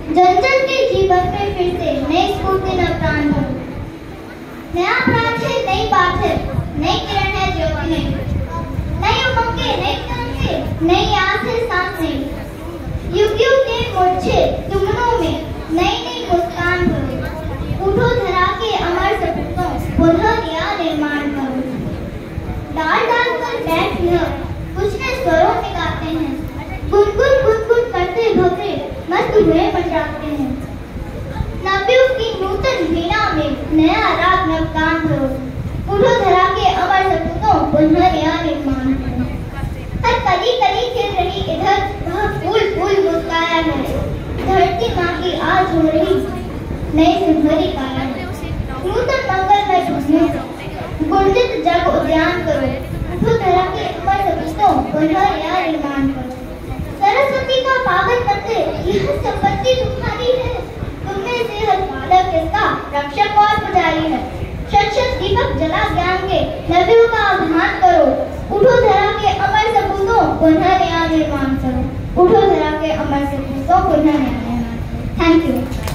जन जन के जीवन में फिर से नई स्फूर्ति न प्राण भरो। नया प्राण है, नई बात है, नई किरण है ज्योति में, नई उमंग के नई तन से नई आस है सांस नई। युग युग के मूर्छे दुगनों में नई नई मुस्कान भरो। उठो धरा के अमर सपूतों पुनः नया निर्माण करो। डाल डाल पर बैठ यह कुछ न स्वरों में गाते हैं, गुनगुन गुनगुन करते भवरे मस्त हुए मंडराते हैं। नव्युग की नूतन वीणा में नया राग नवगान करो। उठो धरा के अमर सपूतों पुनः नया निर्माण करो। हर कली कली खिल रही इधर वह फूल फूल मुस्काया है। धरती माँ की आज हो रही नई सुनहरी काया है। नूतन मंगल में झूमने से गुंजित जग उद्यान करो। उठो धरा के अमर सपूतों पुनः नया निर्माण करो। सरस्वती का पावन मंदिर यह संपत्ति तुम्हारी है। तुमने से हर बालक इसका रक्षक और पुजारी है। शत शत दीपक जला ज्ञान के नदियों का आह्वान करो। उठो धरा के अमर सपूतों पुनः नया निर्माण करो। उठो धरा के अमर सपूतों पुनः नया निर्माण करो। Thank you.